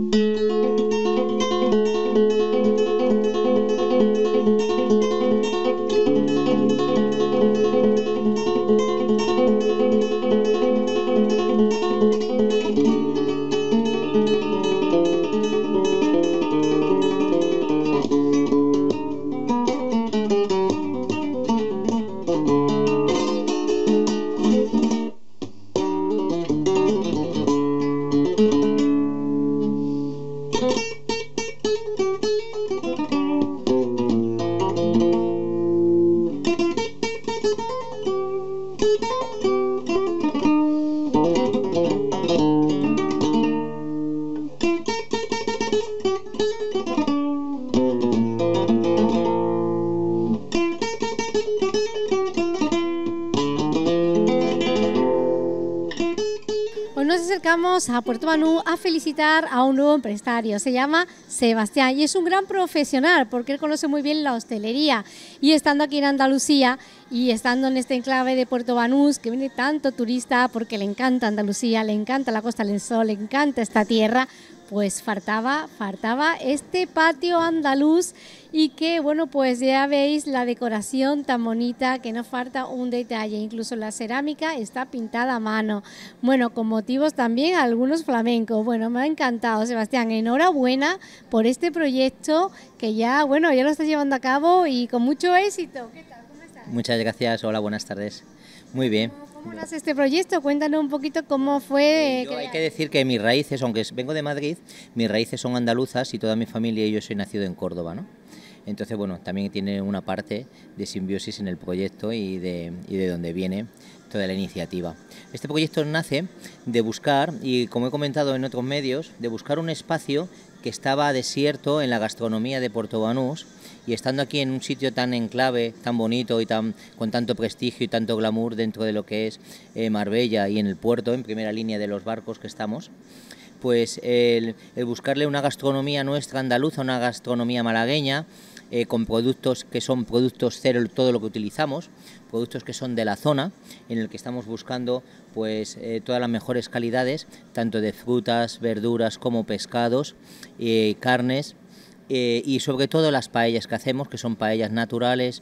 Hoy nos acercamos a Puerto Banús a felicitar a un nuevo empresario, se llama Sebastián y es un gran profesional porque él conoce muy bien la hostelería y estando aquí en Andalucía y estando en este enclave de Puerto Banús que viene tanto turista porque le encanta Andalucía, le encanta la Costa del Sol, le encanta esta tierra, pues faltaba este patio andaluz y que bueno, pues ya veis la decoración tan bonita que no falta un detalle, incluso la cerámica está pintada a mano, bueno, con motivos también algunos flamencos. Bueno, me ha encantado, Sebastián, enhorabuena por este proyecto que ya, bueno, ya lo estás llevando a cabo y con mucho éxito. ¿Qué tal? ¿Cómo estás? Muchas gracias, hola, buenas tardes. Muy bien. ¿Cómo nace este proyecto? Cuéntanos un poquito cómo fue. Hay que decir que mis raíces, aunque vengo de Madrid, mis raíces son andaluzas y toda mi familia y yo soy nacido en Córdoba, ¿no? Entonces, bueno, también tiene una parte de simbiosis en el proyecto y de dónde viene toda la iniciativa. Este proyecto nace de buscar, y como he comentado en otros medios, de buscar un espacio que estaba desierto en la gastronomía de Puerto Banús, y estando aquí en un sitio tan enclave, tan bonito y con tanto prestigio y tanto glamour dentro de lo que es Marbella y en el puerto, en primera línea de los barcos que estamos, pues el buscarle una gastronomía nuestra andaluza, una gastronomía malagueña, con productos que son productos cero, todo lo que utilizamos, productos que son de la zona, en el que estamos buscando pues todas las mejores calidades, tanto de frutas, verduras como pescados, carnes, y sobre todo las paellas que hacemos, que son paellas naturales,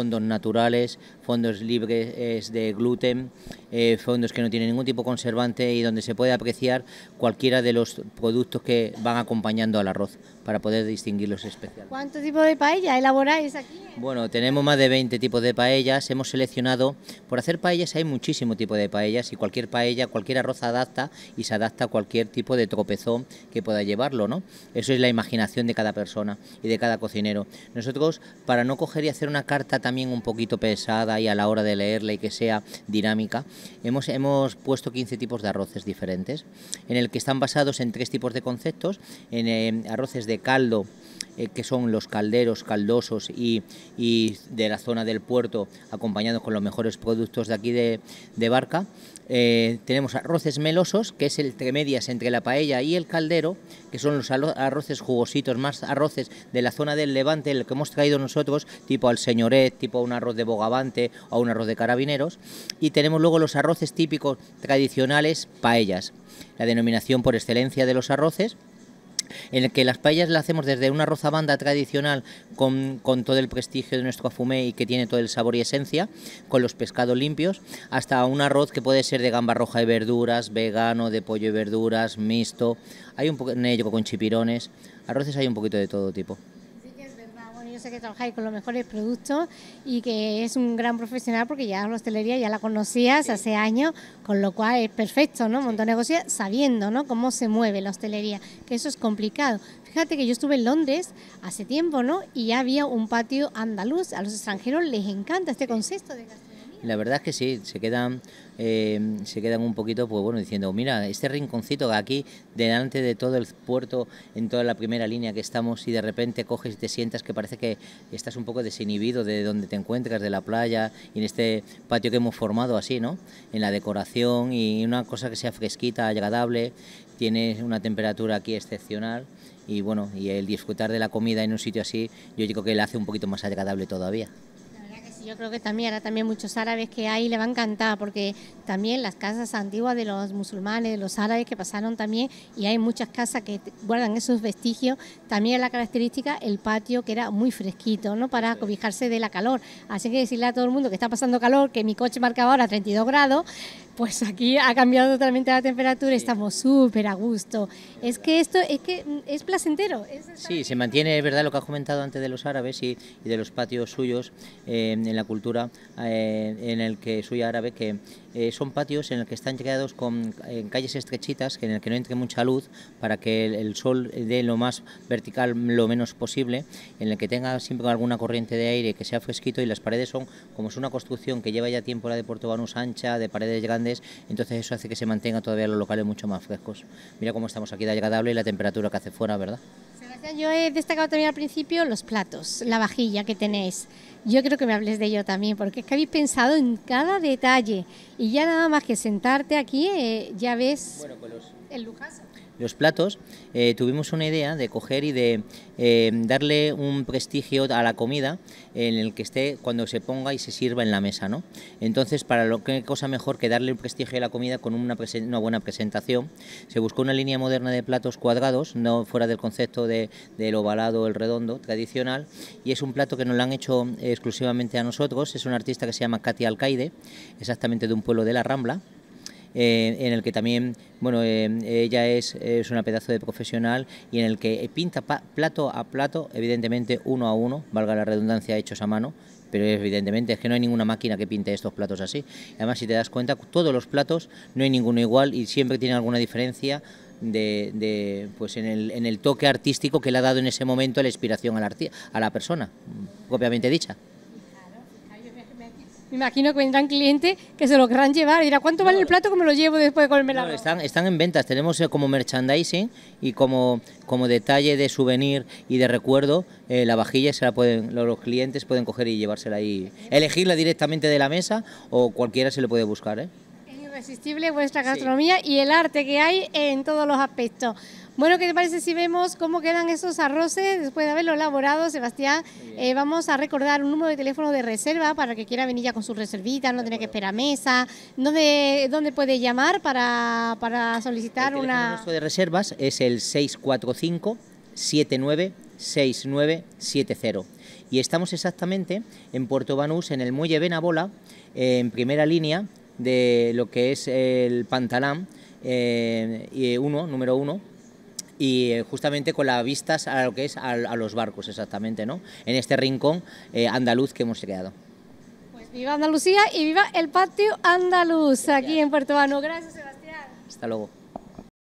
fondos libres de gluten, fondos que no tienen ningún tipo de conservante y donde se puede apreciar cualquiera de los productos que van acompañando al arroz para poder distinguirlos especialmente. ¿Cuántos tipos de paella elaboráis aquí? Bueno, tenemos más de 20 tipos de paellas, hemos seleccionado, por hacer paellas hay muchísimo tipo de paellas y cualquier paella, cualquier arroz adapta y se adapta a cualquier tipo de tropezón que pueda llevarlo, ¿no? Eso es la imaginación de cada persona y de cada cocinero. Nosotros, para no coger y hacer una carta también un poquito pesada y a la hora de leerla y que sea dinámica, hemos puesto 15 tipos de arroces diferentes, en el que están basados en 3 tipos de conceptos, en arroces de caldo, que son los calderos, caldosos y de la zona del puerto, acompañados con los mejores productos de aquí de Barca. Tenemos arroces melosos, que es el entre medias entre la paella y el caldero, que son los arroces jugositos, más arroces de la zona del Levante, el que hemos traído nosotros, tipo al señoret, tipo un arroz de Bogavante o un arroz de Carabineros. Y tenemos luego los arroces típicos tradicionales, paellas, la denominación por excelencia de los arroces, en el que las paellas las hacemos desde una arroz a banda tradicional con todo el prestigio de nuestro afumé y que tiene todo el sabor y esencia, con los pescados limpios, hasta un arroz que puede ser de gamba roja y verduras, vegano, de pollo y verduras, mixto, hay un poco negro con chipirones, arroces hay un poquito de todo tipo. Yo sé que trabajáis con los mejores productos y que es un gran profesional porque ya la hostelería ya la conocías hace años, con lo cual es perfecto, ¿no? Montar negocios sabiendo, ¿no?, cómo se mueve la hostelería, que eso es complicado. Fíjate que yo estuve en Londres hace tiempo, ¿no?, y ya había un patio andaluz. A los extranjeros les encanta este concepto de gastronomía. La verdad es que sí, se quedan un poquito, pues bueno, diciendo, mira, este rinconcito aquí, delante de todo el puerto, en toda la primera línea que estamos, y de repente coges y te sientas que parece que estás un poco desinhibido de donde te encuentras, de la playa, y en este patio que hemos formado así, ¿no?, en la decoración, y una cosa que sea fresquita, agradable, tiene una temperatura aquí excepcional, y bueno, y el disfrutar de la comida en un sitio así, yo digo que le hace un poquito más agradable todavía. Yo creo que también ahora también muchos árabes que hay le va a encantar, porque también las casas antiguas de los musulmanes, de los árabes que pasaron también, y hay muchas casas que guardan esos vestigios. También la característica el patio, que era muy fresquito, ¿no?, para cobijarse de la calor. Así que decirle a todo el mundo que está pasando calor, que mi coche marcaba ahora 32 grados, pues aquí ha cambiado totalmente la temperatura, estamos súper a gusto. Es que esto es placentero. Sí, se mantiene, es verdad, lo que has comentado antes de los árabes y de los patios suyos en la cultura en el que soy árabe, que son patios en el que están creados con calles estrechitas, en el que no entre mucha luz, para que el sol dé lo más vertical, lo menos posible, en el que tenga siempre alguna corriente de aire, que sea fresquito, y las paredes son, como es una construcción que lleva ya tiempo la de Puerto Banús ancha, de paredes grandes, entonces eso hace que se mantenga todavía los locales mucho más frescos. Mira cómo estamos aquí de agradable y la temperatura que hace fuera, ¿verdad? Sebastián, yo he destacado también al principio los platos, la vajilla que tenéis. Yo creo que me hables de ello también, porque es que habéis pensado en cada detalle y ya nada más que sentarte aquí ya ves el lujazo. Los platos, tuvimos una idea de coger y de darle un prestigio a la comida en el que esté cuando se ponga y se sirva en la mesa, ¿no? Entonces, qué cosa mejor que darle un prestigio a la comida con una buena presentación. Se buscó una línea moderna de platos cuadrados, no fuera del concepto del ovalado o el redondo tradicional, y es un plato que nos lo han hecho exclusivamente a nosotros. Es una artista que se llama Katia Alcaide, exactamente de un pueblo de la Rambla, en el que también, bueno, ella es una pedazo de profesional, y en el que pinta plato a plato, evidentemente uno a uno, valga la redundancia, hechos a mano, pero evidentemente es que no hay ninguna máquina que pinte estos platos así. Además, si te das cuenta, todos los platos no hay ninguno igual y siempre tienen alguna diferencia pues en el toque artístico que le ha dado en ese momento la inspiración a la persona, propiamente dicha. Me imagino que vendrán clientes que se lo querrán llevar y dirán, ¿cuánto vale el plato que me lo llevo después de comerme la están en ventas, tenemos como merchandising y como detalle de souvenir y de recuerdo, la vajilla los clientes pueden coger y llevársela y elegirla directamente de la mesa, o cualquiera se le puede buscar, ¿eh? Es irresistible vuestra gastronomía, sí, y el arte que hay en todos los aspectos. Bueno, ¿qué te parece si vemos cómo quedan esos arroces después de haberlo elaborado, Sebastián? Vamos a recordar un número de teléfono de reserva para que quiera venir ya con su reservita, no tiene que esperar mesa. ¿Dónde puede llamar para solicitar el teléfono nuestro de reservas es el 645 796970, y estamos exactamente en Puerto Banús, en el muelle Benabola, en primera línea de lo que es el Pantalán número 1, y justamente con las vistas a lo que es a los barcos, exactamente, ¿no? En este rincón andaluz que hemos creado. Pues viva Andalucía y viva el patio andaluz aquí en Puerto Banús. Gracias, Sebastián. Hasta luego.